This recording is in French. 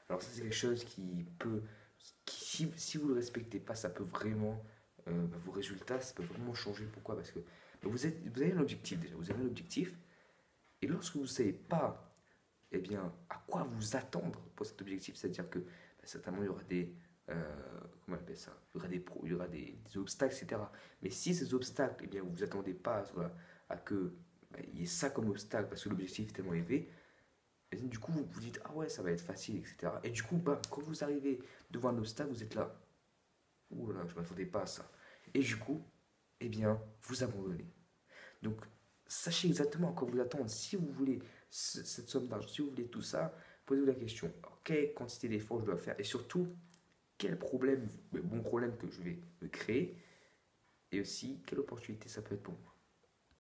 Alors ça, c'est quelque chose qui peut, si vous ne le respectez pas, ça peut vraiment, vos résultats, ça peut vraiment changer. Pourquoi? Parce que vous avez un objectif déjà, vous avez un objectif, et lorsque vous ne savez pas, eh bien, à quoi vous attendre pour cet objectif, c'est-à-dire que certainement il y aura des, comment on appelle ça? Il y aura des obstacles, etc. Mais si ces obstacles, eh bien, vous ne vous attendez pas voilà, à que il y ait ça comme obstacle parce que l'objectif est tellement élevé, et du coup, vous vous dites, ah ouais, ça va être facile, etc. Et du coup, bam, quand vous arrivez devant un obstacle, vous êtes là, ouh là, je ne m'attendais pas à ça. Et du coup, eh bien, vous abandonnez. Donc, sachez exactement à quoi vous attendre. Si vous voulez cette somme d'argent, si vous voulez tout ça, posez-vous la question, quelle quantité d'efforts je dois faire? Et surtout, quel problème, le bon problème que je vais me créer? Et aussi, quelle opportunité ça peut être pour moi?